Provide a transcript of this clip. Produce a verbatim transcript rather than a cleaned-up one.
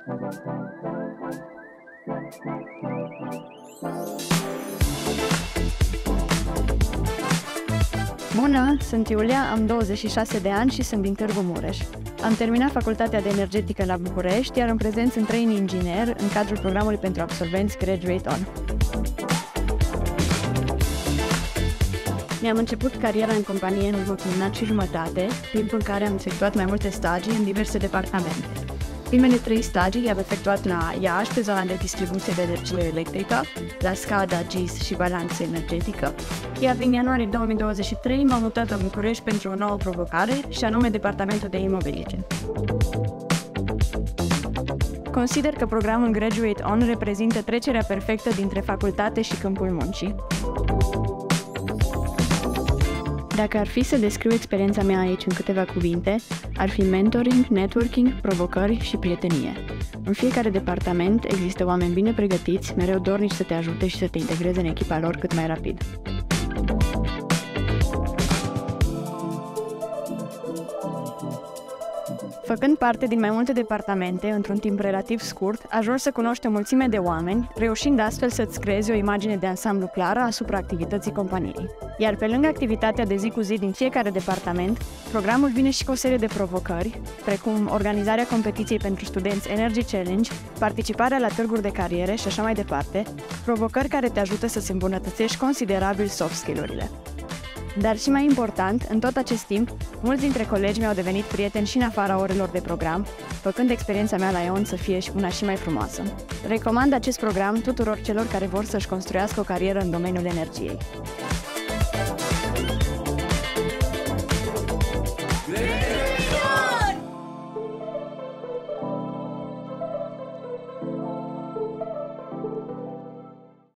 Bună, sunt Iulia, am douăzeci și șase de ani și sunt din Târgu Mureș. Am terminat facultatea de energetică la București, iar în prezent sunt trainee inginer în cadrul programului pentru absolvenți Graduate On. Mi-am început cariera în companie în urmă cu un an și jumătate, timp în care am efectuat mai multe stagii în diverse departamente. Primele trei stagii le-am efectuat la Iași, pe zona de distribuție de energie electrică, la SCADA, G I S și balanță energetică, iar din ianuarie două mii douăzeci și trei m-am mutat la București pentru o nouă provocare, și anume departamentul de e-mobility. Consider că programul Graduate On reprezintă trecerea perfectă dintre facultate și câmpul muncii. Dacă ar fi să descriu experiența mea aici în câteva cuvinte, ar fi mentoring, networking, provocări și prietenie. În fiecare departament există oameni bine pregătiți, mereu dornici să te ajute și să te integreze în echipa lor cât mai rapid. Făcând parte din mai multe departamente, într-un timp relativ scurt, ajungi să cunoști o mulțime de oameni, reușind astfel să-ți creezi o imagine de ansamblu clară asupra activității companiei. Iar pe lângă activitatea de zi cu zi din fiecare departament, programul vine și cu o serie de provocări, precum organizarea competiției pentru studenți Energy Challenge, participarea la târguri de cariere și așa mai departe, provocări care te ajută să-ți îmbunătățești considerabil soft skill-urile. Dar și mai important, în tot acest timp, mulți dintre colegi mi-au devenit prieteni și în afara orelor de program, făcând experiența mea la EON să fie și una și mai frumoasă. Recomand acest program tuturor celor care vor să-și construiască o carieră în domeniul energiei.